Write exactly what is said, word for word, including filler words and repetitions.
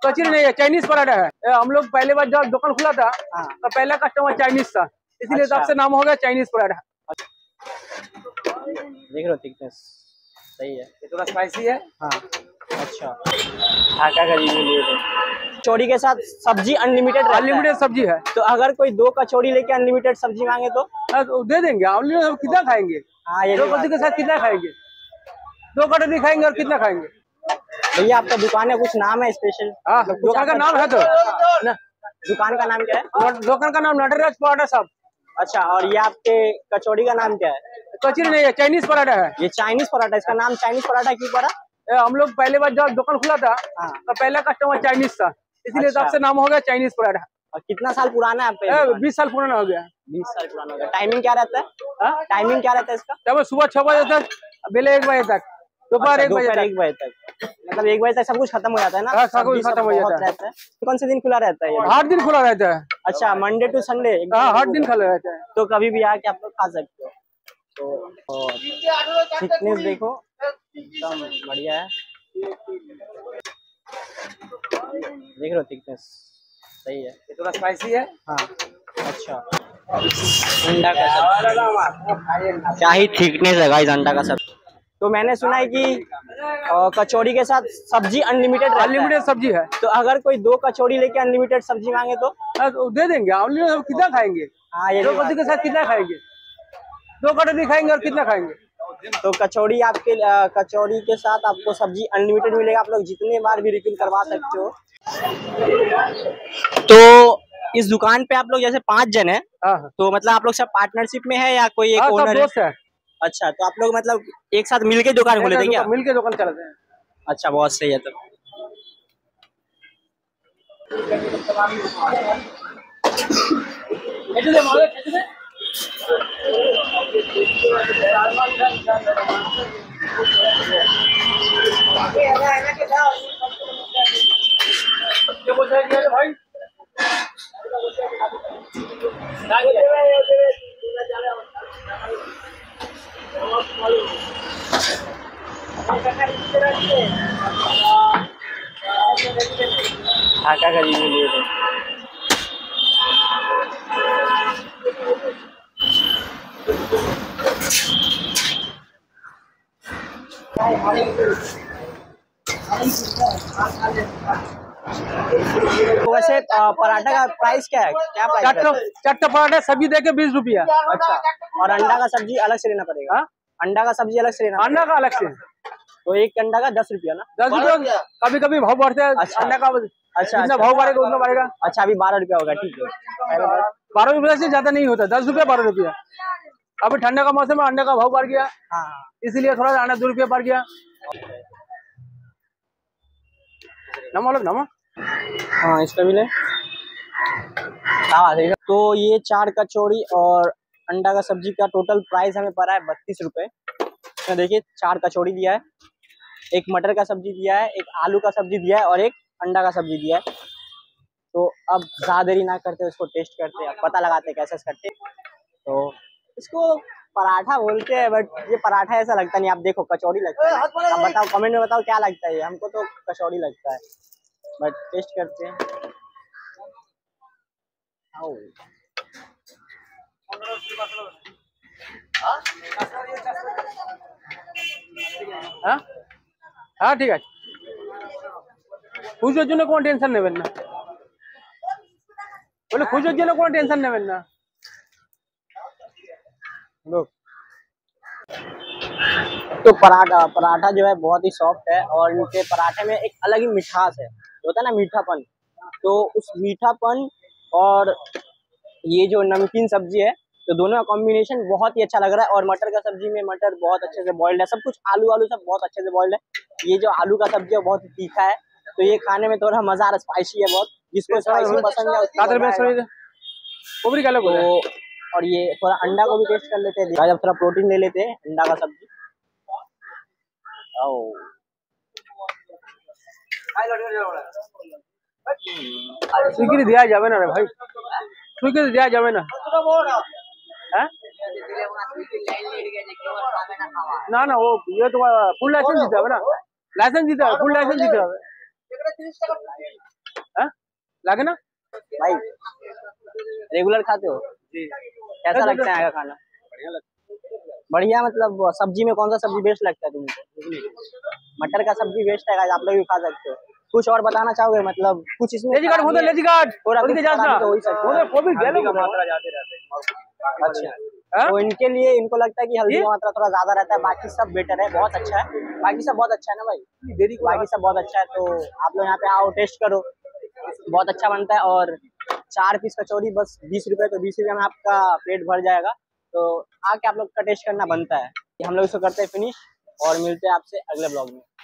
कचौरी नहीं है, चाइनीज पराठा है। हम लोग पहले बार जब दुकान खुला था तो पहला कस्टमर चाइनीज था, इसीलिए तब से नाम हो गया चाइनीज पराठा। देख रहे हो थिकनेस सही है, ये थोड़ा स्पाइसी है। हाँ अच्छा, ढाका का रिव्यू लिए थे। कचौड़ी के साथ सब्जी अनलिमिटेड अनलिमिटेड सब्जी है। तो अगर कोई दो कचौड़ी लेके अनलिमिटेड सब्जी मांगे तो तो दे देंगे। हम कितना खाएंगे? हाँ ये दो कचौड़ी के साथ कितना खाएंगे? दो कटोरी खाएंगे और कितना खाएंगे? भैया आपका दुकान है, कुछ नाम है स्पेशल? हाँ, दुकान का नाम है तो ना। दुकान का नाम क्या है? दुकान का नाम नटराज पराठा साहब। अच्छा, और ये आपके कचौड़ी का नाम क्या है? कचौरी नहीं है, चाइनीज पराठा है। ये चाइनीज पराठा, इसका नाम चाइनीज पराठा क्यों पड़ा? हम लोग पहले बार जब दुकान खुला था तो पहला कस्टमर चाइनीज था, इसीलिए तब से नाम हो गया चाइनीज पराठा। और कितना साल पुराना है आपका? बीस साल पुराना हो गया। बीस साल पुराना हो गया। टाइमिंग क्या रहता है? टाइमिंग क्या रहता है इसका? जब सुबह छह बजे तक, बेले एक बजे तक, दोपहर एक बजे एक बजे तक, मतलब एक बजे तक सब कुछ खत्म हो जाता है ना? सब कुछ खत्म हो जाता है। कौन से दिन खुला रहता है? हर दिन खुला रहता है। अच्छा, मंडे टू संडे? हाँ, हर दिन खुला रहता है। तो कभी भी आके आप लोग खा सकते हो। तो थिकनेस देखो एकदम बढ़िया है, देख रहे हो थिकनेस सही है। ये थोड़ा स्पाइसी है। हाँ अच्छा, अंडा का सब्जी क्या ही थिकनेस है गाइस, अंडा का सब्जी। तो मैंने सुना है कि कचौड़ी के साथ सब्जी अनलिमिटेड अनलिमिटेड सब्जी है। तो अगर कोई दो कचौड़ी लेके अनलिमिटेड सब्जी मांगे तो तो दे देंगे। हम कितना खाएंगे? हाँ ये दो कचौड़ी के साथ कितना खाएंगे? दो कटोरी खाएंगे और कितना खाएंगे? तो कचौड़ी आपके कचौड़ी के साथ आपको सब्जी अनलिमिटेड मिलेगा, आप लोग जितने बार भी रिफिल करवा सकते हो। तो इस दुकान पे आप लोग जैसे पांच जन है, तो मतलब आप लोग सब पार्टनरशिप में है या कोई एक ओनर दोस्त है? अच्छा, तो आप लोग मतलब एक साथ मिलके दुकान खोले थे क्या? मिलके दुकान चलाते हैं। अच्छा, बहुत सही है। तो भाई ढाका का रिव्यू लिए थे। तो वैसे पराठा का प्राइस क्या है? क्या प्राइस? चट्टा पराठा सब्जी देके बीस रुपया। अच्छा, और अंडा का सब्जी अलग से लेना पड़ेगा? अंडा का सब्जी अलग से लेना? अंडा का अलग से। तो एक अंडा का दस रुपया ना? दस रुपया। कभी कभी भाव बढ़ते हैं। अच्छा, अंडा का अच्छा जितना भाव बढ़ेगा उतना बढ़ेगा। अच्छा, अभी बारह रुपया होगा। ठीक है, बारह रुपया से ज्यादा नहीं होता, दस रुपया बारह रुपया। अभी ठंडा का मौसम में अंडे का भाव बढ़ गया, इसीलिए थोड़ा अंडा दो रुपया बढ़ गया। नमक नमक हाँ इसका भी ले। तो ये चार कचौड़ी और अंडा का सब्जी का टोटल प्राइस हमें पड़ा है बत्तीस रुपए। तो देखिए, चार कचौड़ी दिया है, एक मटर का सब्जी दिया है, एक आलू का सब्जी दिया है और एक अंडा का सब्जी दिया है। तो अब ज्यादा देरी ना करते उसको टेस्ट करते हैं, पता लगाते कैसे करते। तो इसको पराठा बोलते हैं, बट ये पराठा ऐसा लगता नहीं। आप देखो कचौड़ी लगता है। आप बताओ, कमेंट में बताओ क्या लगता है। हमको तो कचौड़ी लगता है, बट टेस्ट करते हैं। हाँ हाँ ठीक है, खुश हो कौन टेंशन नहीं बनना, बोले खुश हो कौन टेंशन नहीं बनना। लोग तो पराठा पराठा जो है बहुत ही सॉफ्ट है और इनके पराठे में एक अलग ही मिठास है, होता है ना मीठापन। तो उस मीठापन और ये जो नमकीन सब्जी है, तो दोनों का कॉम्बिनेशन बहुत ही अच्छा लग रहा है। और मटर का सब्जी में मटर बहुत अच्छे से बॉइल्ड है, सब कुछ आलू आलू सब बहुत अच्छे से बॉइल्ड है। ये जो आलू का सब्जी है बहुत ही तीखा है, तो ये खाने में थोड़ा मजा आ रहा है, स्पाइसी है बहुत। जिसको स्पाइसी पसंद है उसको। और ये थोड़ा अंडा को भी टेस्ट कर लेते हैं, जब थोड़ा प्रोटीन ले लेते हैं अंडा का सब्जी। स्वीकृति दिया जावे ना रे भाई, स्वीकृति दिया जावे ना। ना ना वो ये तो फुल लाइसेंस जीता है ना, लाइसेंस जीता है, फुल लाइसेंस जीता है। लागे ना भाई रेगुलर खाते हो जी। कैसा लगता है यहाँ का खाना? बढ़िया लगता बढ़िया मतलब सब्जी में कौन सा सब्जी बेस्ट लगता है तुमको? मटर का सब्जी बेस्ट है, आप लोग भी खा सकते हो। कुछ और बताना चाहोगे मतलब कुछ इसमें लेजी कार्ड होता लेजी कार्ड थोड़ा उनके कुछ जांच ना तो हो ही सकता है। वो भी गैलो का मात्रा ज्यादा रहता है। अच्छा तो इनके लिए इनको लगता है कि हल्दी का मात्रा थोड़ा ज्यादा रहता है, बाकी सब बेटर है, बहुत अच्छा है, बाकी सब बहुत अच्छा है ना भाई, देरी बाकी सब बहुत अच्छा है। तो आप लोग यहाँ पे आओ टेस्ट करो, बहुत अच्छा बनता है। और चार पीस कचौरी बस बीस रुपए, तो बीस रुपए में आपका पेट भर जाएगा। तो आके आप लोग का टेस्ट करना बनता है। हम लोग इसको करते हैं फिनिश और मिलते हैं आपसे अगले ब्लॉग में।